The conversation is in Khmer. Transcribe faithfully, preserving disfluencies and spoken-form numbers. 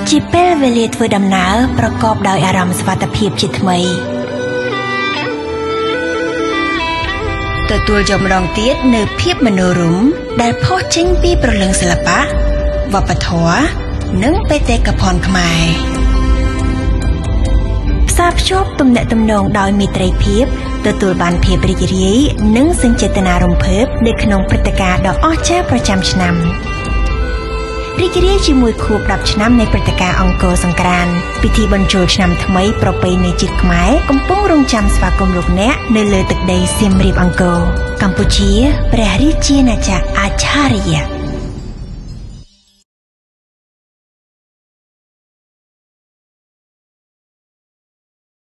ជាពេលវេលាធ្វើដំណើរប្រកបដោយអារម្មណ៍សុវត្ថិភាពជាថ្មីទទួលយកម្ដងទៀតនៅភាពមនោរម្យដែលផុសចេញពីព្រលឹងសិល្បៈវប្បធម៌និងបេតិកភណ្ឌខ្មែរផ្សារភ្ជាប់ទំនាក់ទំនងដោយមេត្រីភាពទទួលបានភាពរីករាយនិងសញ្ចេតនារំភើបនៅក្នុងព្រឹត្តិការណ៍ដ៏អស្ចារ្យប្រចាំឆ្នាំរីករាយជាមួយខួបដប់ឆ្នាំនៃព្រឹត្តិការណ៍អង្គរសង្ក្រាន្តពិធីបញ្ចូលឆ្នាំថ្មីប្រពៃណីជាតិខ្មែរកំពុងរង់ចាំស្វាគមន៍លោកអ្នកនៅលើទឹកដីសៀមរាបអង្គរកម្ពុជាព្រះរាជាណាចក្រអាចារ្យ